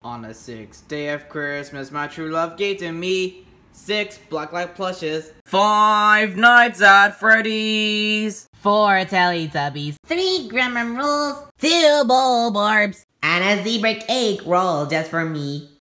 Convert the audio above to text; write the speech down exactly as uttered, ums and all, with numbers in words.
On the sixth day of Christmas, my true love gave to me six blacklight plushes, five nights at Freddy's, four Teletubbies, three Gremlin rolls, two Bulborbs, and a zebra cake roll just for me.